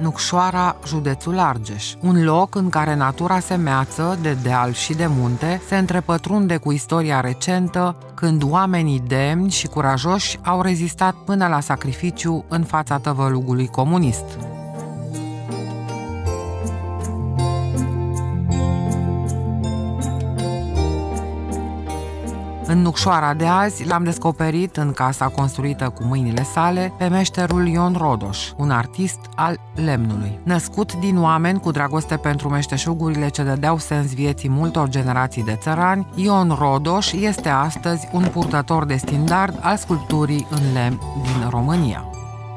Nucșoara, județul Argeș, un loc în care natura semeață de deal și de munte se întrepătrunde cu istoria recentă, când oamenii demni și curajoși au rezistat până la sacrificiu în fața tăvălugului comunist. În Nucșoara de azi l-am descoperit în casa construită cu mâinile sale pe meșterul Ion Rodoș, un artist al lemnului. Născut din oameni cu dragoste pentru meșteșugurile ce dădeau sens vieții multor generații de țărani, Ion Rodoș este astăzi un purtător de standard al sculpturii în lemn din România.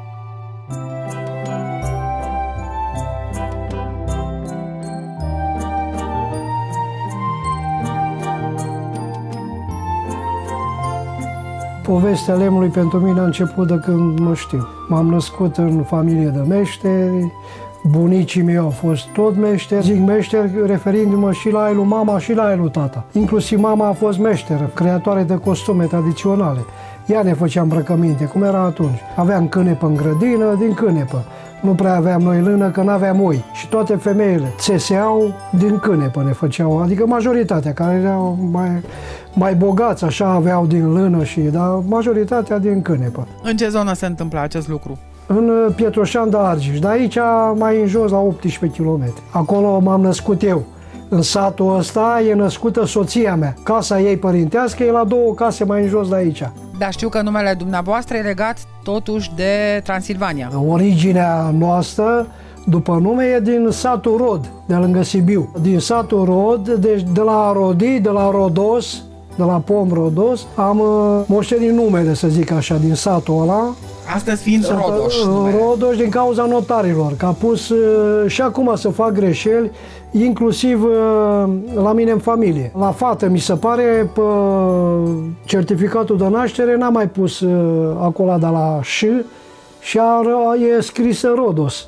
Povestea lemnului pentru mine a început de când mă știu. M-am născut în familie de meșteri, bunicii mei au fost tot meșteri. Zic meșteri referindu-mă și la el lui mama și la el lui tata. Inclusiv mama a fost meșteră, creatoare de costume tradiționale. Ea ne făcea îmbrăcăminte, cum era atunci. Aveam cânepă în grădină, din cânepă. Nu prea aveam noi lână, că n-aveam oi. Și toate femeile țeseau din cânepă, ne făceau, adică majoritatea, care erau mai bogați, așa, aveau din lână, dar majoritatea din cânepă. În ce zonă se întâmplă acest lucru? În Pietroșan de Argeș, dar aici mai în jos, la 18 km. Acolo m-am născut eu. În satul ăsta e născută soția mea. Casa ei părintească e la 2 case mai în jos de aici. Dar știu că numele dumneavoastră e legat totuși de Transilvania. Originea noastră, după nume, e din satul Rod, de lângă Sibiu. Din satul Rod, deci de la Rodi, de la Rodos, de la Pom Rodos, am moștenit numele, să zic așa, din satul ăla. Astăzi fiind Rodoș. Rodoș din cauza notarilor, că a pus și acum să fac greșeli, inclusiv la mine în familie. La fată, mi se pare, pe certificatul de naștere n-am mai pus acolo de la ș și e scrisă Rodos.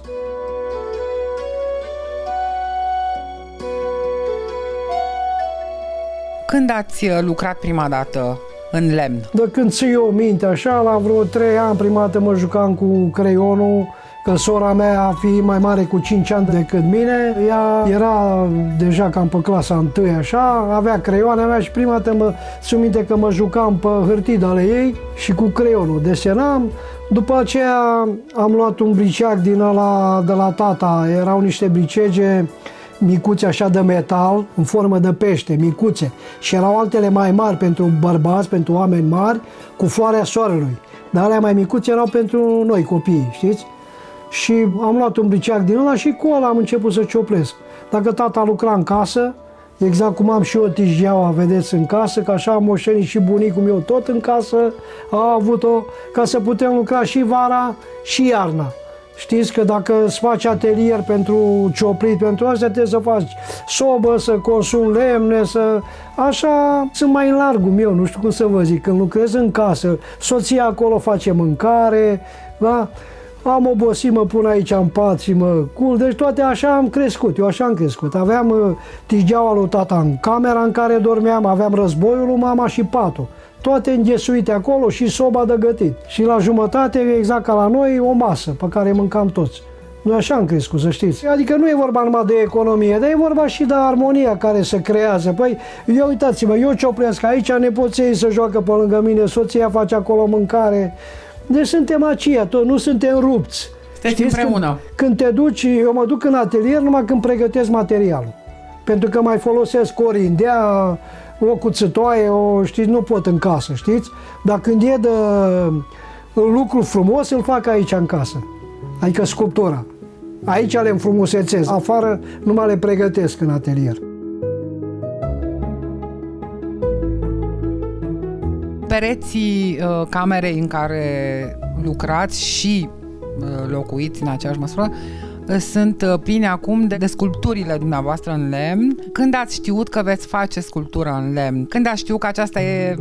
Când ați lucrat prima dată în lemn? De când ții eu minte așa, la vreo 3 ani, prima dată mă jucam cu creionul, că sora mea, fiind mai mare cu 5 ani decât mine, ea era deja cam pe clasa 1 așa, avea creioane mea și prima dată țin minte că mă jucam pe hârtii de ale ei și cu creionul desenam. După aceea am luat un briceac din ăla de la tata, erau niște bricege micuțe așa de metal, în formă de pește, micuțe. Și erau altele mai mari pentru bărbați, pentru oameni mari, cu floarea soarelui. Dar alea mai micuțe erau pentru noi, copiii, știți? Și am luat un briceac din ăla și cu ăla am început să cioplesc. Dacă tata lucra în casă, exact cum am și eu tijgeaua, vedeți, în casă, că așa am moștenit și bunicul meu tot în casă, a avut-o, ca să putem lucra și vara și iarna. Știți că dacă îți faci atelier pentru cioplit, pentru astea, trebuie să faci sobă, să consumi lemne, Așa sunt mai în largul meu, nu știu cum să vă zic. Când lucrez în casă, soția acolo face mâncare, da? Am obosit, mă pun aici în pat și mă culc. Deci toate așa am crescut, eu așa am crescut. Aveam tigheaua lui tata în camera în care dormeam, aveam războiul lui mama și patul. Toate înghesuite acolo și soba de gătit. Și la jumătate, exact ca la noi, o masă pe care mâncam toți. Noi așa am crescut, să știți. Adică nu e vorba numai de economie, dar e vorba și de armonia care se creează. Păi, eu uitați-mă, eu cioplesc aici, nepoții se joacă pe lângă mine, soția face acolo mâncare. Deci suntem aceia, tot, nu suntem rupți. Sunteți împreună. Când te duci, eu mă duc în atelier numai când pregătesc materialul. Pentru că mai folosesc o rindea, o cuțitoaie, știți, nu pot în casă, știți? Dar când e de lucru frumos, îl fac aici în casă. Adică sculptura. Aici le înfrumusețez. Afară numai le pregătesc în atelier. Pereții camerei în care lucrați și locuiți în aceeași măsură sunt pline acum de sculpturile dumneavoastră în lemn. Când ați știut că veți face sculptura în lemn? Când ați știut că aceasta e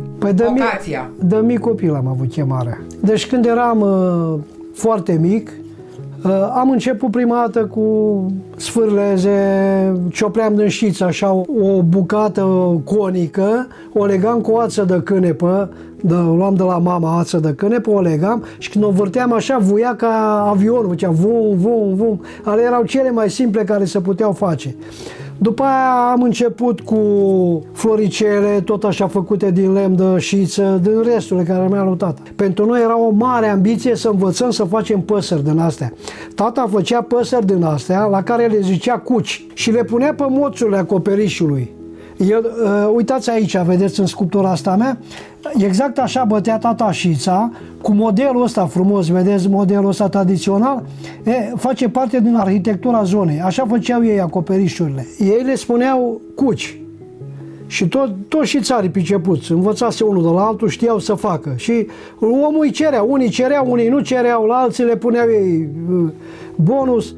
vocația? De mic copil am avut chemarea. Deci când eram foarte mic, Am început prima dată cu sfârleze, ciopleam din șiță, așa, o bucată conică, o legam cu o ață de cânepă, o luam de la mama ață de cânepă, o legam și când o vârteam așa, vuia ca avionul, făcea vum, vum, vum. Ale erau cele mai simple care se puteau face. După aia am început cu floricele, tot așa făcute din lemn de șiță, din resturile care mi-a luat tata. Pentru noi era o mare ambiție să învățăm să facem păsări din astea. Tata făcea păsări din astea, la care le zicea cuci și le punea pe moțurile acoperișului. El, uitați aici, vedeți în sculptura asta mea, exact așa bătea tata șița, cu modelul ăsta frumos, vedeți modelul ăsta tradițional, face parte din arhitectura zonei. Așa făceau ei acoperișurile. Ei le spuneau cuci. Și toți șițarii pricepuți, învățase unul de la altul, știau să facă. Și omul îi cerea, unii cereau, unii nu cereau, la alții le puneau ei bonus.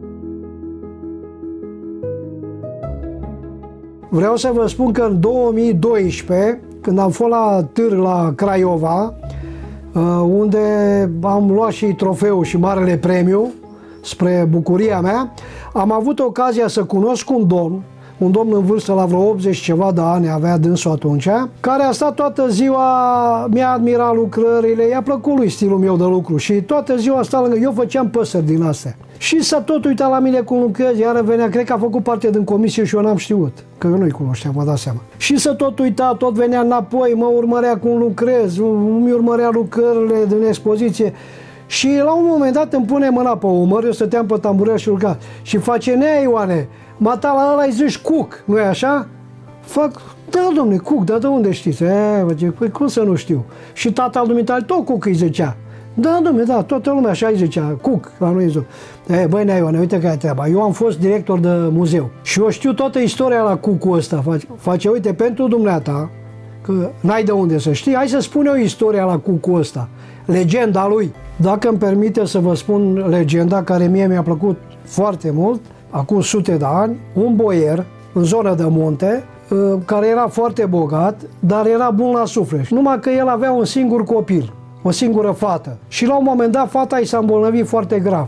Vreau să vă spun că în 2012, când am fost la târg la Craiova, unde am luat și trofeul și marele premiu, spre bucuria mea, am avut ocazia să cunosc un domn în vârstă la vreo 80 ceva de ani, avea dânsul atunci, care a stat toată ziua, mi-a admirat lucrările, i-a plăcut lui stilul meu de lucru și toată ziua a stat lângă, eu făceam păsări din astea. Și s-a tot uitat la mine cum lucrez, iar venea, cred că a făcut parte din comisie și eu n-am știut, că eu nu-i cunoșteam, vă dați seama. Și s-a tot uitat, tot venea înapoi, mă urmărea cum lucrez, mi urmărea lucrările din expoziție. Și la un moment dat îmi pune mâna pe umăr, eu stăteam pe tamburel și urca. Și face, Nea Ioane, mata la ăla îi zici Cuc, nu-i așa? Fac, da, domne, Cuc, dar de unde știți? Păi cum să nu știu? Și tata al dumitale tot Cuc îi zicea. Da, domne, da, toată lumea așa îi zicea, Cuc, la noi zic. Băi, Nea Ioane, uite care e treaba. Eu am fost director de muzeu și eu știu toată istoria la Cucul ăsta. Face, uite, pentru dumneata, că n-ai de unde să știi, hai să spun eu istoria la Cucul ăsta, legenda lui. Dacă îmi permite să vă spun legenda care mie mi-a plăcut foarte mult, acum sute de ani, un boier în zonă de munte, care era foarte bogat, dar era bun la suflet. Numai că el avea un singur copil, o singură fată. Și la un moment dat fata i s-a îmbolnăvit foarte grav.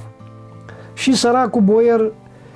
Și săracul boier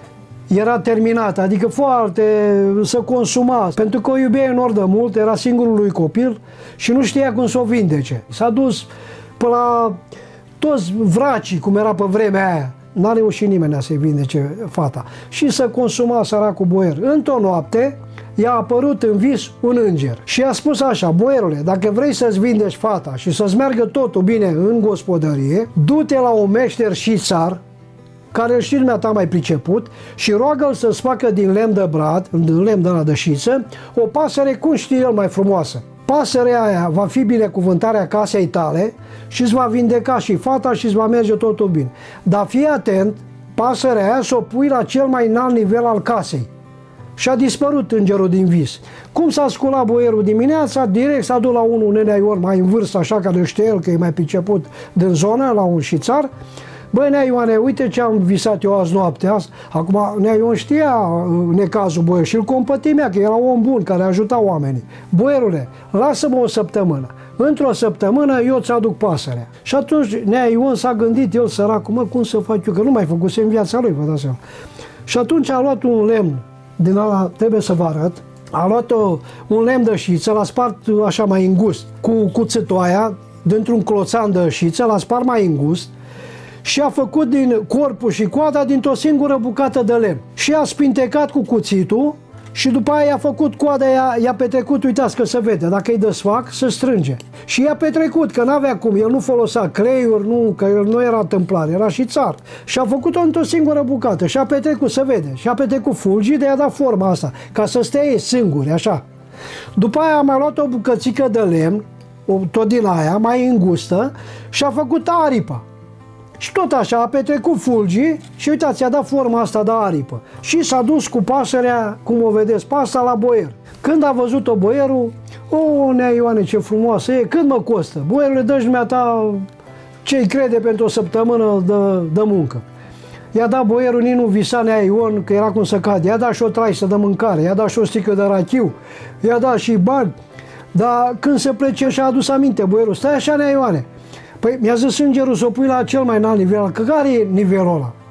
era terminat, adică foarte să consuma, pentru că o iubea enorm de mult, era singurul lui copil și nu știa cum să o vindece. S-a dus pe la toți vracii, cum era pe vremea aia. N-a reușit nimeni să-i vindece fata. Și să consuma săracul boier. Într-o noapte i-a apărut în vis un înger și i-a spus așa: boierule, dacă vrei să-ți vindeci fata și să-ți meargă totul bine în gospodărie, du-te la un meșter șițar, care îl știi dumneata mai priceput, și roagă-l să-ți facă din lemn de brad, din lemn de la de șiță, o pasăre cum știe el mai frumoasă. Pasărea aia va fi binecuvântarea casei tale și îți va vindeca și fata și îți va merge totul bine. Dar fii atent, pasărea aia să o pui la cel mai înalt nivel al casei. Și a dispărut îngerul din vis. Cum s-a sculat boierul dimineața, direct s-a dus la unul Nenea Ion mai în vârstă, așa, care știe el că e mai priceput din zonă, la un șițar. Băi, Nea Ioane, uite ce am visat eu azi noaptea. Acum, Nea Ion știa necazul boier și îl compătimea, că era om bun, care ajuta oamenii. Boierule, lasă-mă o săptămână. Într-o săptămână eu ți-aduc pasărea. Și atunci Nea Ion s-a gândit, el săracul, mă, cum să fac eu, că nu mai făcuse în viața lui, vă dați seama. Și atunci a luat un lemn, din ala, trebuie să vă arăt, a luat un lemn de șiță, l-a spart așa mai îngust, cu cuțitul aia, dintr-un cloțan de șiță, l-a spart mai îngust, și a făcut din corpul și coada dintr-o singură bucată de lemn. Și a spintecat cu cuțitul și după aia i-a făcut coada, i-a petrecut, uitați că se vede, dacă îi desfac, se strânge. Și i-a petrecut, că n-avea cum, el nu folosea creiuri, nu, că el nu era tâmplar, era și țar. Și a făcut-o într-o singură bucată și a petrecut, se vede, și a petrecut fulgii, de a dat forma asta, ca să stea ei singuri, așa. După aia a mai luat o bucățică de lemn, tot din aia, mai îngustă, și a făcut aripa. Și tot așa a petrecut fulgii și uitați, i-a dat forma asta de aripă. Și s-a dus cu pasărea, cum o vedeți, pasta la boier. Când a văzut-o boierul, o, Nea Ioane, ce frumoasă e, cât mă costă? Boierule, dă-și dumneata ce-i crede pentru o săptămână de muncă. I-a dat boierul, nici nu visa Nea Ion, că era cum să cade. I-a dat și o traisă de mâncare, i-a dat și o sticlă de rachiu, i-a dat și bani. Dar când se plece și-a adus aminte boierul, stai așa, Nea Ioane. Păi mi-a zis îngerul să o pui la cel mai înalt nivel, că care e nivelul ăla?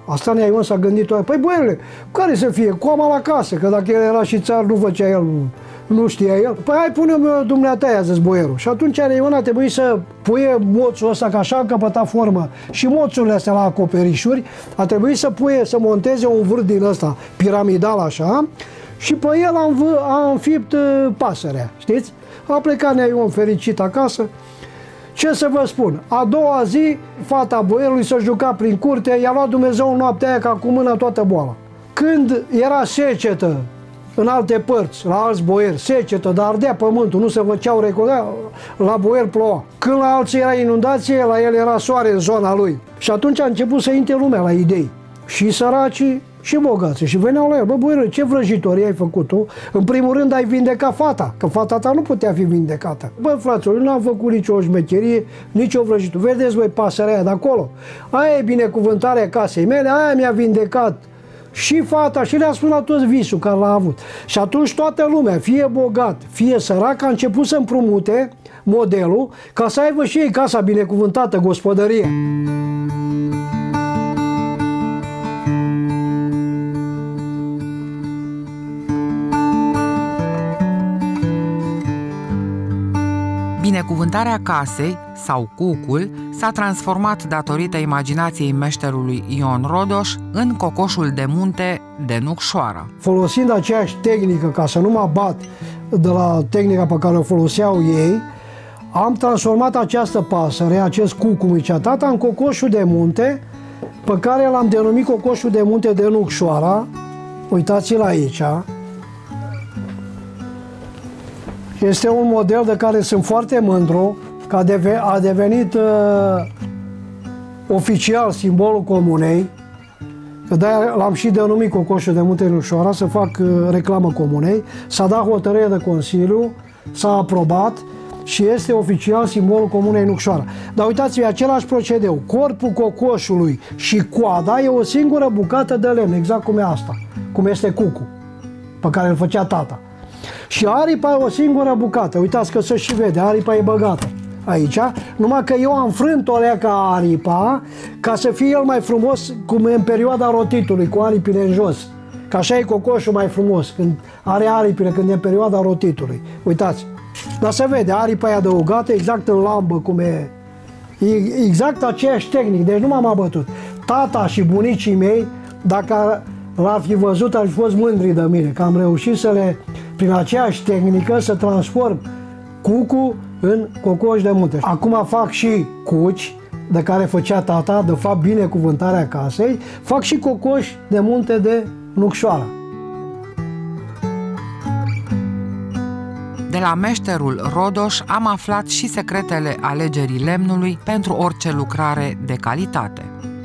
Asta Nea Ion s-a gândit, păi boierule, care să fie? Coama la casă, că dacă el era și țar, nu făcea el, nu știa el. Păi hai pune-mi dumneata, i-a zis boierul. Și atunci Nea Ion a trebuit să puie moțul ăsta, că așa a căpătat formă, și moțurile astea la acoperișuri, a trebuit să monteze un vârf din ăsta, piramidal așa, și pe el a înfipt pasărea, știți? A plecat Nea Ion fericit acasă. Ce să vă spun, a doua zi, fata boierului s-a jucat prin curte, i-a luat Dumnezeu noaptea aia ca cu mâna toată boala. Când era secetă în alte părți, la alți boieri, secetă, dar ardea pământul, nu se făceau recordea, la boieri ploua. Când la alții era inundație, la el era soare în zona lui. Și atunci a început să intre lumea la idei. Și săracii și bogații. Și veneau la el, bă, boieră, ce vrăjitorie ai făcut tu? În primul rând ai vindecat fata, că fata ta nu putea fi vindecată. Bă, fraților, eu n-am făcut nicio șmecherie, nicio vrăjitorie. Vedeți voi pasărea aia de acolo? Aia e binecuvântarea casei mele, aia mi-a vindecat și fata, și le-a spus la toți visul care l-a avut. Și atunci toată lumea, fie bogat, fie sărac, a început să împrumute modelul ca să aibă și ei casa binecuvântată, gospodărie. Binecuvântarea casei, sau cucul, s-a transformat datorită imaginației meșterului Ion Rodoș în cocoșul de munte de Nucșoara. Folosind aceeași tehnică, ca să nu mă abat de la tehnica pe care o foloseau ei, am transformat această pasăre, acest cuc, cum zicea tata, în cocoșul de munte, pe care l-am denumit cocoșul de munte de Nucșoara. Uitați-l aici. Este un model de care sunt foarte mândru, că a devenit oficial simbolul comunei, că de-aia l-am și denumit cocoșul de munte Nucșoara, să fac reclamă comunei. S-a dat hotărâre de Consiliu, s-a aprobat și este oficial simbolul comunei Nucșoara. Dar uitați-vă, același procedeu, corpul cocoșului și coada e o singură bucată de lemn, exact cum e asta, cum este cucul, pe care îl făcea tata. Și aripa e o singură bucată. Uitați că se și vede, aripa e băgată aici, numai că eu am frânt o leaca aripa ca să fie el mai frumos, cum e în perioada rotitului, cu aripile în jos. Că așa e cocoșul mai frumos, când are aripile, când e în perioada rotitului. Uitați, dar se vede, aripa e adăugată exact în lambă, cum e. Exact aceeași tehnică, deci nu m-am abătut. Tata și bunicii mei, dacă l-ar fi văzut, ar fi fost mândri de mine, că am reușit să le, prin aceeași tehnică, să transform cucul în cocoș de munte. Acum fac și cuci, de care făcea tata, de fapt binecuvântarea casei, fac și cocoș de munte de Nucșoara. De la meșterul Rodoș am aflat și secretele alegerii lemnului pentru orice lucrare de calitate.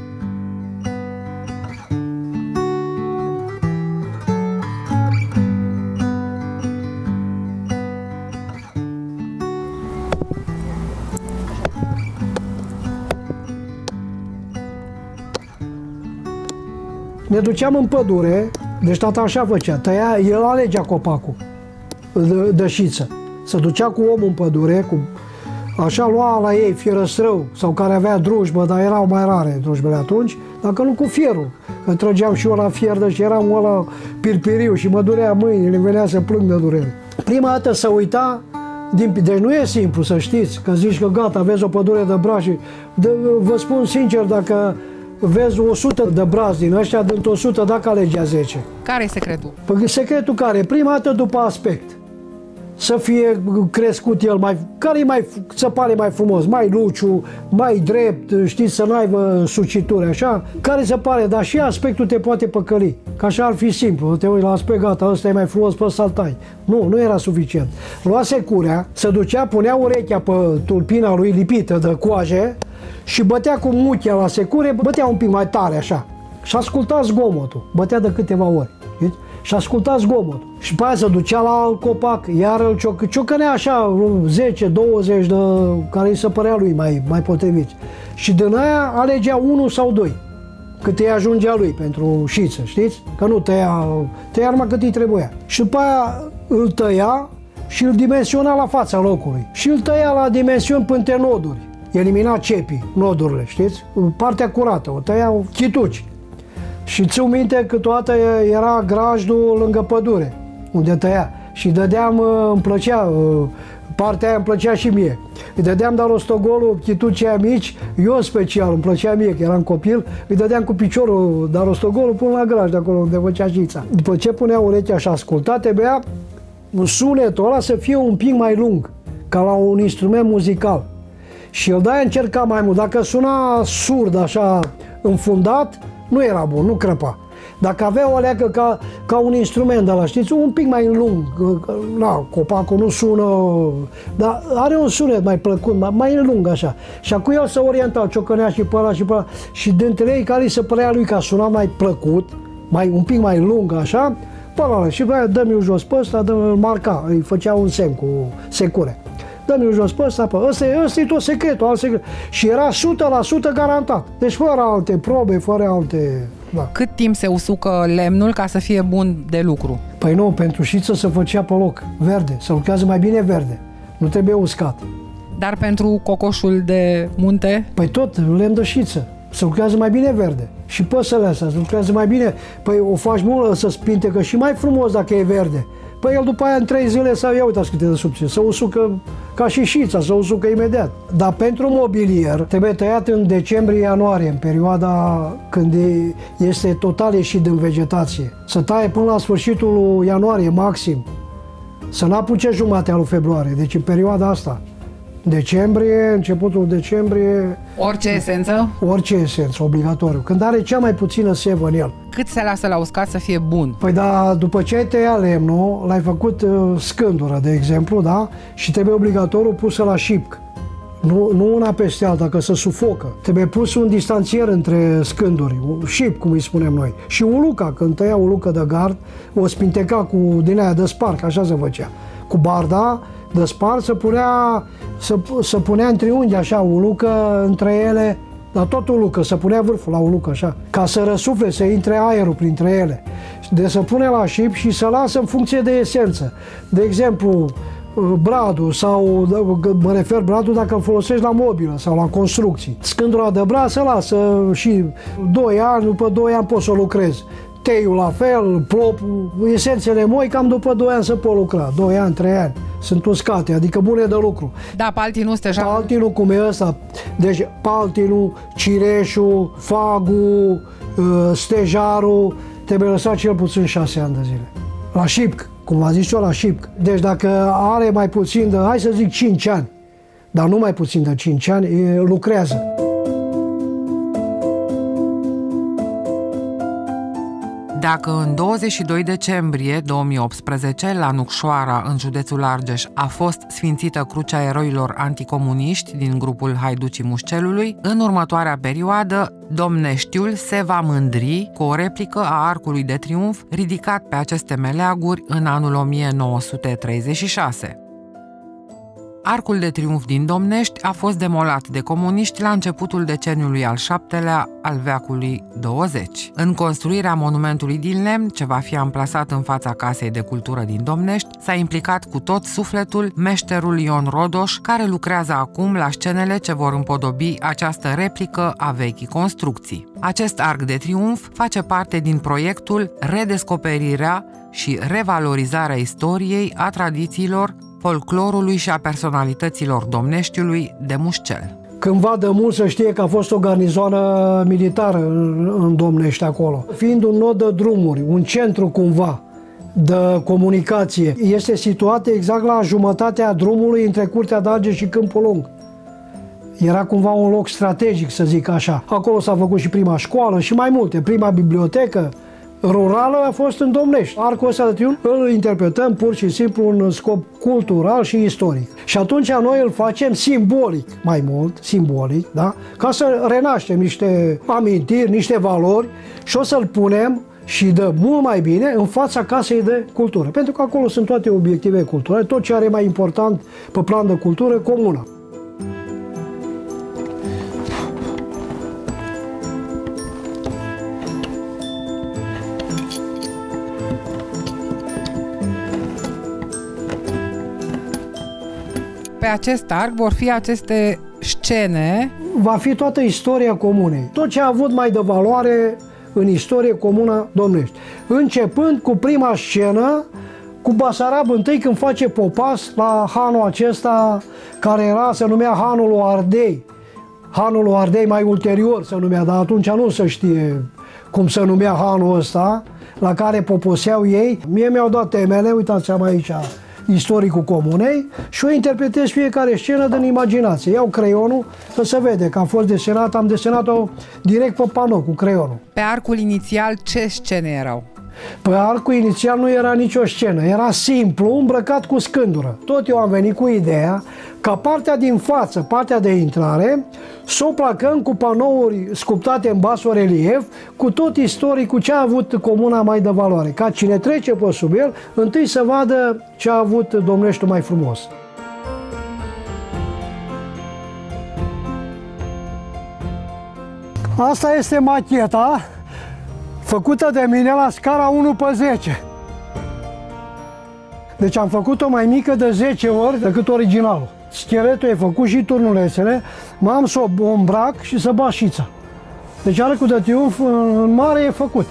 Ne duceam în pădure, deci tata așa făcea, tăia, el alegea copacul de șiță. Se ducea cu omul în pădure, așa lua la ei fierăstrău, sau care avea drujbă, dar erau mai rare drujbele atunci, dacă nu cu fierul. Că trăgeam și eu la fier, deci eram ăla pirpiriu și mă durea mâinile, venea să plâng de durere. Prima dată să uita, deci nu e simplu să știți, că zici că gata, vezi o pădure de brazi. Vă spun sincer, dacă vezi 100 de brazi din ăștia, dând 100, dacă alegea 10. Care e secretul? Păi secretul care? Prima dată după aspect. Să fie crescut el să pare mai frumos, mai luciu, mai drept, știți, să n-aibă sucituri, așa, care se pare, dar și aspectul te poate păcăli, că așa ar fi simplu, te uiți la aspect, gata, ăsta e mai frumos, pe ăsta-l tai. Nu era suficient. Lua securea, se ducea, punea urechea pe tulpina lui lipită de coaje și bătea cu muchea la secure, bătea un pic mai tare, așa, și asculta zgomotul, bătea de câteva ori, știți? Și asculta zgomotul. Și pe aia se ducea la alt copac, iar îl ciocănea așa 10-20 de care îi se părea lui mai potriviți. Și din aia alegea 1 sau 2, cât îi ajungea lui pentru șiță, știți? Că nu tăia numai cât îi trebuia. Și după aia îl tăia și îl dimensiona la fața locului. Și îl tăia la dimensiuni până pe noduri. Elimina cepii, nodurile, știți? Partea curată, o tăia chituci. Și țin minte că toată era grajdul lângă pădure, unde tăia. Și dădeam, îmi plăcea, partea aia îmi plăcea și mie. Îi dădeam de rostogolul chitucii aia mici, eu special, îmi plăcea mie, că eram copil, îi dădeam cu piciorul de rostogolul până la graj, de acolo unde făcea șița. După ce punea urechea și asculta, trebuia sunetul ăla să fie un pic mai lung, ca la un instrument muzical. Și el de-aia încerca mai mult. Dacă suna surd, așa, înfundat, nu era bun, nu crăpa. Dacă avea o leacă ca un instrument de ăla, știți, un pic mai lung, na, copacul nu sună, dar are un sunet mai plăcut, mai lung așa. Și acum el se orienta, ciocănea și pe ăla și pe ăla. Și dintre ei care îi se părea lui că suna mai plăcut, un pic mai lung așa, pe ăla. Și băia, dă-mi-l jos pe ăsta, îl marca, îi făcea un semn cu secure. Dă-mi-l jos pe ăsta, ăsta e tot secretul, alt secret. Și era 100% garantat. Deci fără alte probe, fără alte... Da. Cât timp se usucă lemnul ca să fie bun de lucru? Păi nu, pentru șiță se făcea pe loc, verde, se lucrează mai bine verde, nu trebuie uscat. Dar pentru cocoșul de munte? Păi tot, lemn de șiță, se lucrează mai bine verde. Și păsările astea se lucrează mai bine, păi o faci mult să spintecă și mai frumos dacă e verde. Păi el după aia în 3 zile sau ia uitați câte de subțire, se usucă ca și șița, se usucă imediat. Dar pentru mobilier trebuie tăiat în decembrie-ianuarie, în perioada când este total ieșit din vegetație. Să taie până la sfârșitul ianuarie maxim, să n-apuce jumatea lui februarie, deci în perioada asta. Decembrie, începutul decembrie... Orice esență? Orice esență, obligatoriu. Când are cea mai puțină sevă în el. Cât se lasă la uscat să fie bun? Păi da, după ce ai tăiat lemnul, l-ai făcut scândură, de exemplu, da? Și trebuie obligatoriu pusă la șipc. Nu una peste alta, că se sufocă. Trebuie pus un distanțier între scânduri, șip, cum îi spunem noi. Și uluca, când tăia ulucă de gard, o spinteca cu din aia de sparc, așa se făcea. Cu barda de spart se punea în triunghi așa o lucă între ele, dar tot o lucă, se punea vârful la o lucă așa, ca să răsufle, să intre aerul printre ele. Deci se pune la șip și se lasă în funcție de esență. De exemplu, bradul sau, mă refer bradul dacă îl folosești la mobilă sau la construcții. Scândura de brad se lasă și 2 ani, după 2 ani poți să o lucrezi. Teiul la fel, plopul, esențele moi cam după 2 ani se pot lucra, 2 ani, 3 ani. Sunt uscate, adică bune de lucru. Da, paltinul, stejarul. Paltinul cum e ăsta, deci paltinul, cireșul, fagul, stejarul, trebuie lăsat cel puțin 6 ani de zile. La șipc, cum v-am zis eu, la șipc. Deci dacă are mai puțin de, hai să zic 5 ani, dar nu mai puțin de 5 ani, lucrează. Dacă în 22 decembrie 2018, la Nucșoara, în județul Argeș, a fost sfințită Crucea Eroilor Anticomuniști din grupul Haiducii Mușcelului, în următoarea perioadă, Domneștiul se va mândri cu o replică a Arcului de Triunf ridicat pe aceste meleaguri în anul 1936. Arcul de Triunf din Domnești a fost demolat de comuniști la începutul deceniului al 7-lea al veacului 20. În construirea monumentului din lemn, ce va fi amplasat în fața Casei de Cultură din Domnești, s-a implicat cu tot sufletul meșterul Ion Rodoș, care lucrează acum la scenele ce vor împodobi această replică a vechii construcții. Acest arc de triumf face parte din proiectul Redescoperirea și revalorizarea istoriei, a tradițiilor, folclorului și a personalităților Domneștiului de Mușcel. Cândva de mult să știe că a fost o garnizoană militară în Domnești acolo. Fiind un nod de drumuri, un centru cumva de comunicație, este situat exact la jumătatea drumului între Curtea de Argeș și Câmpul Lung. Era cumva un loc strategic, să zic așa. Acolo s-a făcut și prima școală și mai multe, prima bibliotecă rurală a fost în Domnești. Arcul ăsta de triumf îl interpretăm pur și simplu în scop cultural și istoric. Și atunci noi îl facem simbolic, mai mult, simbolic, da? Ca să renaștem niște amintiri, niște valori și o să-l punem și dă mult mai bine în fața Casei de Cultură. Pentru că acolo sunt toate obiective culturale, tot ce are mai important pe plan de cultură, comuna. Pe acest arc vor fi aceste scene. Va fi toată istoria comunei. Tot ce a avut mai de valoare în istorie Comuna Domnești. Începând cu prima scenă, cu Basarab I, când face popas la hanul acesta, care se numea Hanul lui Ardei. Hanul lui Ardei mai ulterior se numea, dar atunci nu se știe cum se numea hanul ăsta, la care poposeau ei. Mie mi-au dat temele, uitați-am aici, istoricul comunei, și eu interpretez fiecare scenă din imaginație. Iau creionul, că se vede că a fost desenat, am desenat-o direct pe panou cu creionul. Pe arcul inițial ce scene erau? Pe arcul inițial nu era nicio scenă, era simplu, îmbrăcat cu scândură. Tot eu am venit cu ideea ca partea din față, partea de intrare, să o placăm cu panouri sculptate în basorelief, cu tot istoricul ce a avut comuna mai de valoare. Ca cine trece pe sub el, întâi să vadă ce a avut Domneștiul mai frumos. Asta este macheta făcută de mine la scara 1/10. Deci am făcut-o mai mică de 10 ori decât originalul. Scheletul e făcut și turnulețele, m-am să o îmbrac și să bat șița. Deci Arcul de Triunf în mare e făcut.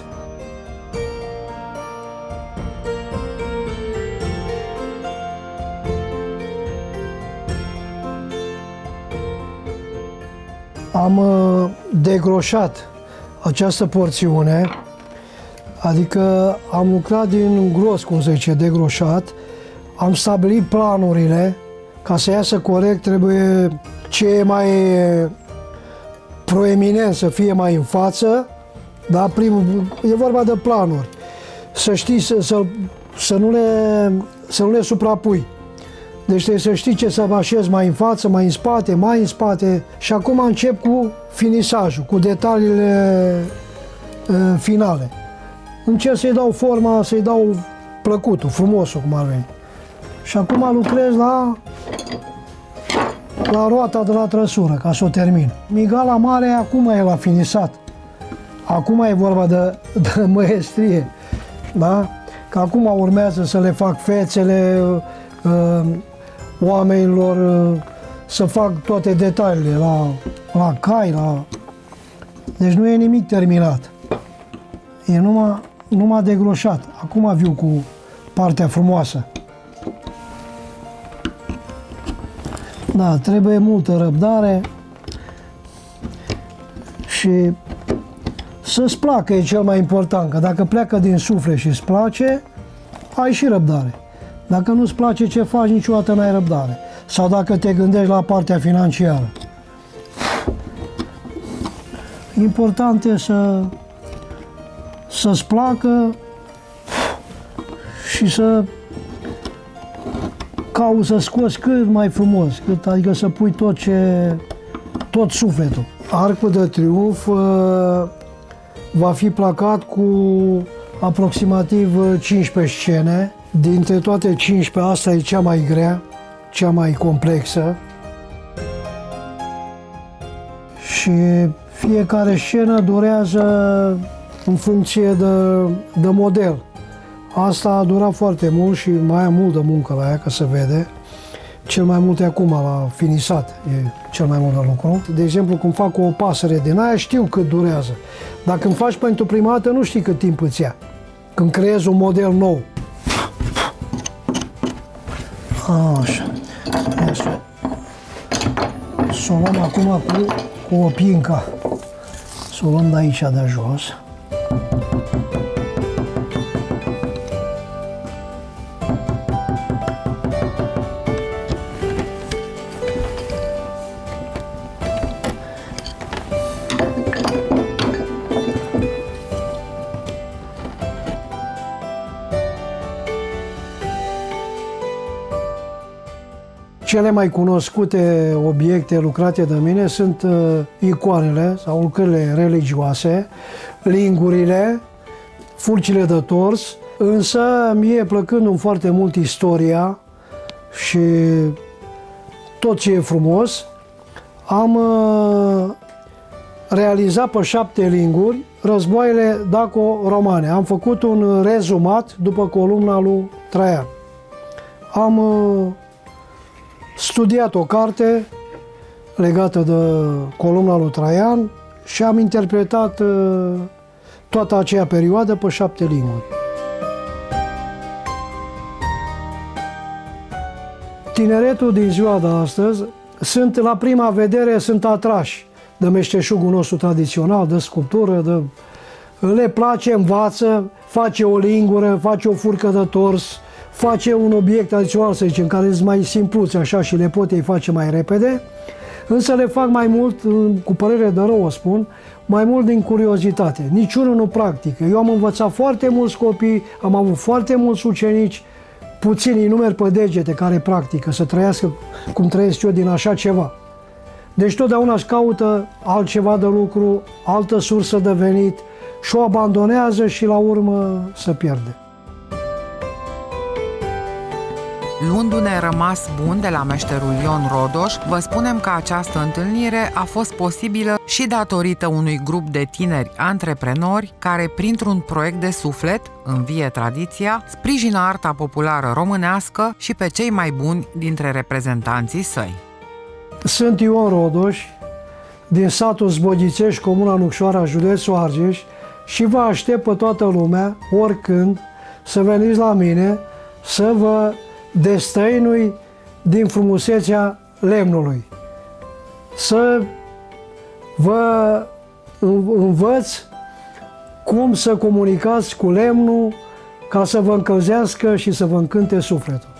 Am degroșat această porțiune, adică am lucrat din gros, cum se zice, degroșat, am stabilit planurile, ca să iasă corect trebuie ce e mai proeminent să fie mai în față, da? E vorba de planuri, să știi să nu le suprapui. Deci trebuie să știi ce să așezi mai în față, mai în spate și acum încep cu finisajul, cu detaliile finale. Încerc să-i dau forma, să-i dau plăcutul, frumosul, cum ar veni. Și acum lucrez la roata de la trăsură, ca să o termin. Migala mare acum e la finisat. Acum e vorba de măestrie, da? Că acum urmează să le fac fețele oamenilor, să fac toate detaliile la cai, deci nu e nimic terminat. E numai degroșat. Acum viu cu partea frumoasă. Da, trebuie multă răbdare și să-ți placă, e cel mai important, că dacă pleacă din suflet și îți place, ai și răbdare. Dacă nu-ți place ce faci, niciodată n-ai răbdare. Sau dacă te gândești la partea financiară. Important e să-ți placă și să cauți să scoți cât mai frumos, adică să pui tot sufletul. Arcul de Triunf va fi placat cu aproximativ 15 scene. Dintre toate 15, asta e cea mai grea, cea mai complexă. Și fiecare scenă durează în funcție de model. Asta a durat foarte mult și mai am mult de muncă la ea, că se vede. Cel mai mult e acum la finisat, e cel mai mult de lucru. De exemplu, când fac o pasăre din aia, știu cât durează. Dacă îmi faci pentru prima dată, nu știi cât timp îți ia. Când creezi un model nou. Așa. Să o luăm acum cu o pinca. Să o luăm de aici de jos. Cele mai cunoscute obiecte lucrate de mine sunt icoanele sau lucrările religioase, lingurile, furcile de tors, însă mie plăcându-mi foarte mult istoria și tot ce e frumos, am realizat pe 7 linguri războaiele daco-romane. Am făcut un rezumat după columna lui Traian. Am studiat o carte legată de columna lui Traian și am interpretat toată aceea perioadă pe 7 limbi. Tineretul din ziua de astăzi la prima vedere sunt atrași de meșteșugul nostru tradițional, de sculptură, le place, învață, face o lingură, face o furcă de tors, face un obiect tradițional, să zicem, care sunt mai simpluți așa și le pot ei face mai repede, însă le fac mai mult, cu părere de rău o spun, mai mult din curiozitate. Niciunul nu practică. Eu am învățat foarte mulți copii, am avut foarte mulți ucenici, puțini numeri pe degete care practică, să trăiască cum trăiesc eu din așa ceva. Deci totdeauna își caută altceva de lucru, altă sursă de venit și o abandonează și la urmă se pierde. Luându-ne rămas bun de la meșterul Ion Rodoș, vă spunem că această întâlnire a fost posibilă și datorită unui grup de tineri antreprenori care, printr-un proiect de suflet, învie tradiția, sprijină arta populară românească și pe cei mai buni dintre reprezentanții săi. Sunt Ion Rodoș, din satul Zboghițești, comuna Nucșoara, județul Argeș, și vă aștept pe toată lumea, oricând, să veniți la mine, să vă destăinui din frumusețea lemnului. Să vă învăț cum să comunicați cu lemnul ca să vă încălzească și să vă încânte sufletul.